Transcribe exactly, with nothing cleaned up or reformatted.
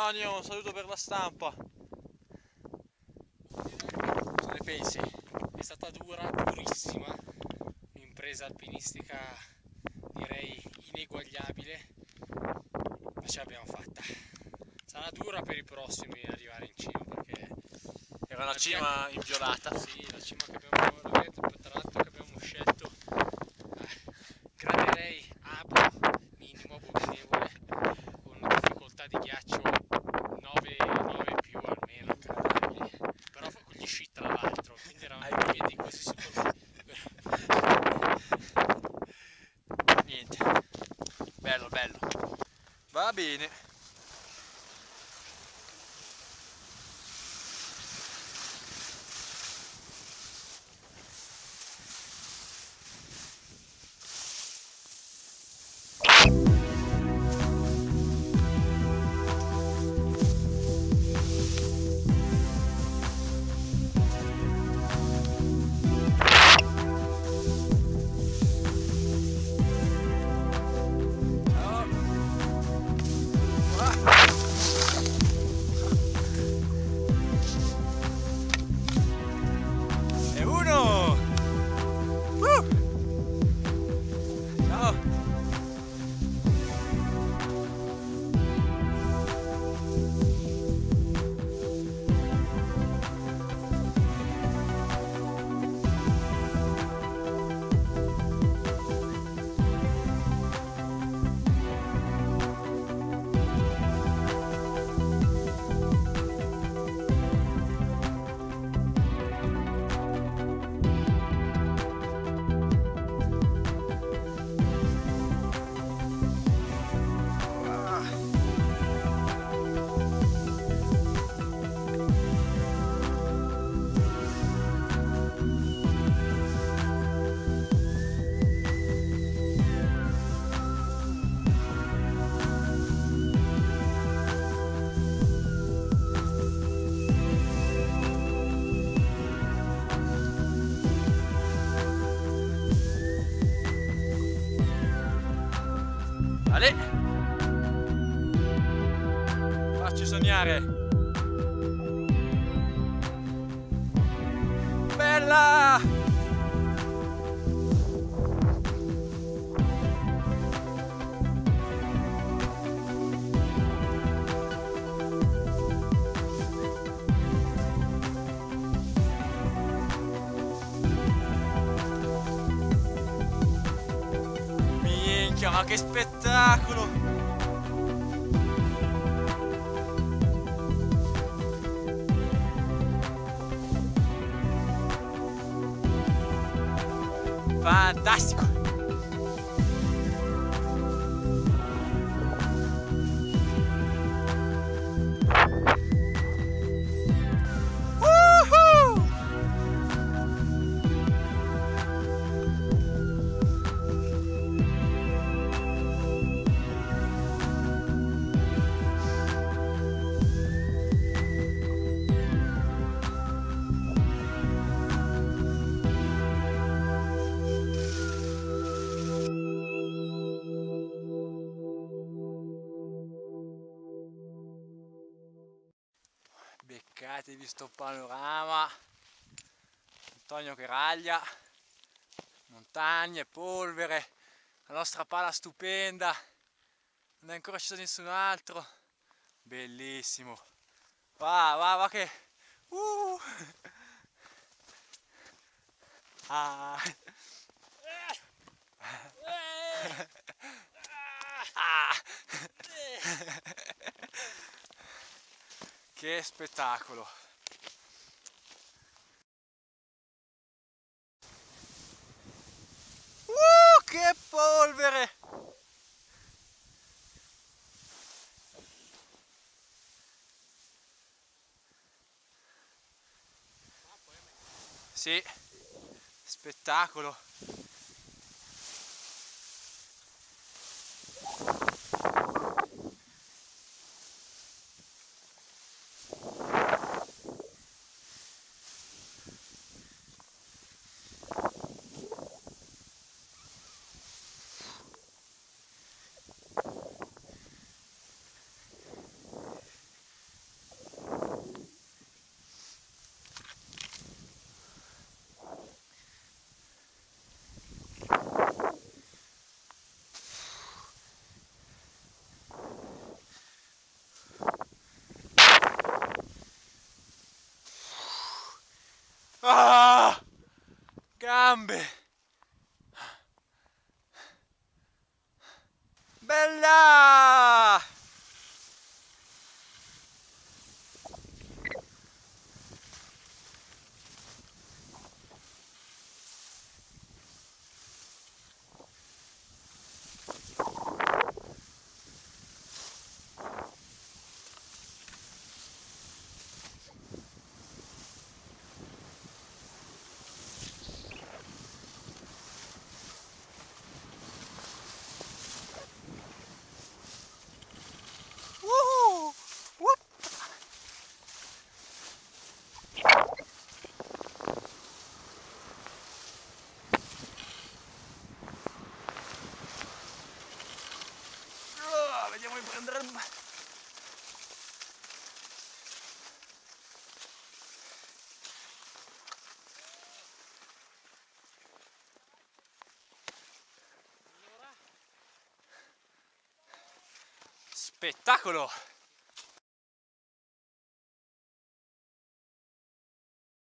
Antonio, un saluto per la stampa. Cosa ne pensi? È stata dura, durissima, un'impresa alpinistica direi ineguagliabile, ma ce l'abbiamo fatta. Sarà dura per i prossimi arrivare in cima perché Era una cima via... inviolata. Sì, la cima che abbiamo, la via, tra l'altro, che abbiamo scelto, eh, graderei abo, minimo abominevole, con difficoltà di ghiaccio nove più almeno, però con gli sci tra l'altro, quindi eravamo ai piedi quasi sicuro. Niente, bello bello, va bene. Ale, facci sognare. Bella! Minchia, ma che spettacolo! Fantastico! Woohoo! Beccatevi sto panorama, Antonio che raglia, montagne, polvere, la nostra pala stupenda, non è ancora sceso nessun altro, bellissimo, va va va che, uh. Ah. Ah. Che spettacolo! Uh, che polvere! Sì, spettacolo! gambe. Bella! Woohoo! Whoop! Oh, vediamo di prendere il... Spettacolo!